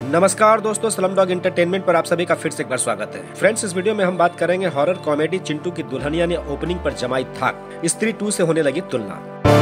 नमस्कार दोस्तों, Slumdog entertainment पर आप सभी का फिर से एक बार स्वागत है। फ्रेंड्स, इस वीडियो में हम बात करेंगे हॉरर कॉमेडी चिंटू की दुल्हनिया ने ओपनिंग पर जमाई थाक, स्त्री 2 से होने लगी तुलना।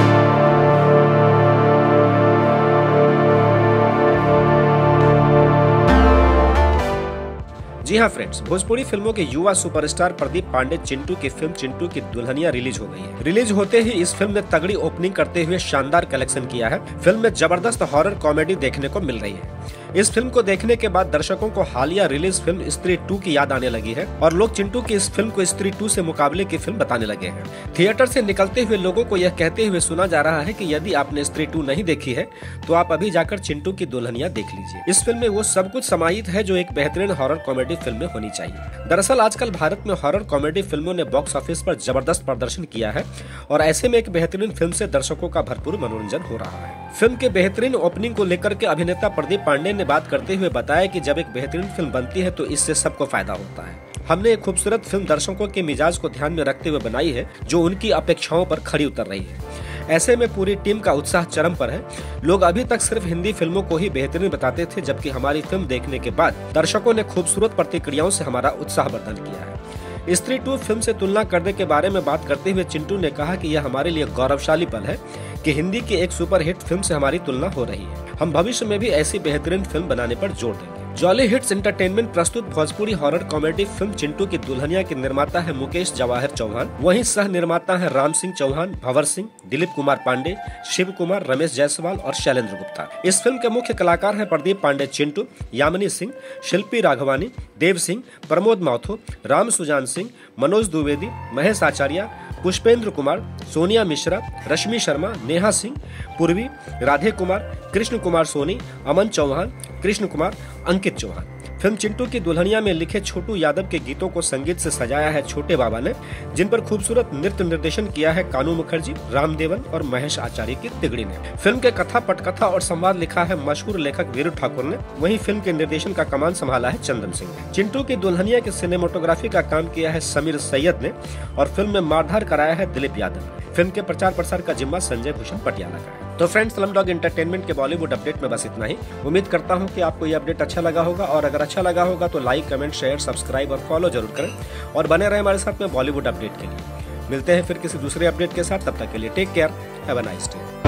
जी हाँ फ्रेंड्स, भोजपुरी फिल्मों के युवा सुपरस्टार प्रदीप पांडे चिंटू की फिल्म चिंटू की दुल्हनिया रिलीज हो गई है। रिलीज होते ही इस फिल्म ने तगड़ी ओपनिंग करते हुए शानदार कलेक्शन किया है। फिल्म में जबरदस्त हॉरर कॉमेडी देखने को मिल रही है। इस फिल्म को देखने के बाद दर्शकों को हालिया रिलीज फिल्म स्त्री 2 की याद आने लगी है और लोग चिंटू की इस फिल्म को स्त्री 2 से मुकाबले की फिल्म बताने लगे हैं। थिएटर से निकलते हुए लोगों को यह कहते हुए सुना जा रहा है कि यदि आपने स्त्री 2 नहीं देखी है तो आप अभी जाकर चिंटू की दुल्हनिया देख लीजिए। इस फिल्म में वो सब कुछ समाहित है जो एक बेहतरीन हॉरर कॉमेडी फिल्म में होनी चाहिए। दरअसल आजकल भारत में हॉरर कॉमेडी फिल्मों ने बॉक्स ऑफिस पर जबरदस्त प्रदर्शन किया है और ऐसे में एक बेहतरीन फिल्म से दर्शकों का भरपूर मनोरंजन हो रहा है। फिल्म के बेहतरीन ओपनिंग को लेकर के अभिनेता प्रदीप पांडे ने बात करते हुए बताया कि जब एक बेहतरीन फिल्म बनती है तो इससे सबको फायदा होता है। हमने एक खूबसूरत फिल्म दर्शकों के मिजाज को ध्यान में रखते हुए बनाई है जो उनकी अपेक्षाओं पर खरी उतर रही है। ऐसे में पूरी टीम का उत्साह चरम पर है। लोग अभी तक सिर्फ हिंदी फिल्मों को ही बेहतरीन बताते थे, जबकि हमारी फिल्म देखने के बाद दर्शकों ने खूबसूरत प्रतिक्रियाओं से हमारा उत्साह वर्धन किया है। स्त्री 2 फिल्म से तुलना करने के बारे में बात करते हुए चिंटू ने कहा कि यह हमारे लिए गौरवशाली पल है कि हिंदी की एक सुपरहिट फिल्म से हमारी तुलना हो रही है। हम भविष्य में भी ऐसी बेहतरीन फिल्म बनाने पर जोर देंगे। जॉली हिट्स एंटरटेनमेंट प्रस्तुत Bhojpuri horror comedy film Chintu ki Dulhaniya के निर्माता है मुकेश जवाहर चौहान। वहीं सह निर्माता है राम सिंह चौहान, भंवर सिंह, दिलीप कुमार पांडे, शिव कुमार, रमेश जायसवाल और शैलेंद्र गुप्ता। इस फिल्म के मुख्य कलाकार हैं प्रदीप पांडे चिंटू, यामिनी सिंह, शिल्पी राघवानी, देव सिंह, प्रमोद माथुर, राम सुजान सिंह, मनोज द्विवेदी, महेश आचार्य, पुष्पेंद्र कुमार, सोनिया मिश्रा, रश्मि शर्मा, नेहा सिंह, पूर्वी, राधे कुमार, कृष्ण कुमार सोनी, अमन चौहान, कृष्ण कुमार, अंकित चौहान। फिल्म चिंटू की दुल्हनिया में लिखे छोटू यादव के गीतों को संगीत से सजाया है छोटे बाबा ने, जिन पर खूबसूरत नृत्य निर्देशन किया है कानू मुखर्जी, रामदेवन और महेश आचार्य की तिगड़ी ने। फिल्म के कथा, पटकथा और संवाद लिखा है मशहूर लेखक वीरू ठाकुर ने। वहीं फिल्म के निर्देशन का कमान संभाला है चंदन सिंह ने। चिंटू की दुल्हनिया की सिनेमेटोग्राफी का काम किया है समीर सैयद ने और फिल्म में मारधार कराया है दिलीप यादव ने। फिल्म के प्रचार प्रसार का जिम्मा संजय भूषण पटियाला का है। तो फ्रेंड्स, स्लमडॉग एंटरटेनमेंट के बॉलीवुड अपडेट में बस इतना ही। उम्मीद करता हूं कि आपको ये अपडेट अच्छा लगा होगा और अगर अच्छा लगा होगा तो लाइक, कमेंट, शेयर, सब्सक्राइब और फॉलो जरूर करें और बने रहे हमारे साथ में बॉलीवुड अपडेट के लिए। मिलते हैं फिर किसी दूसरे अपडेट के साथ, तब तक के लिए take care, have a nice day.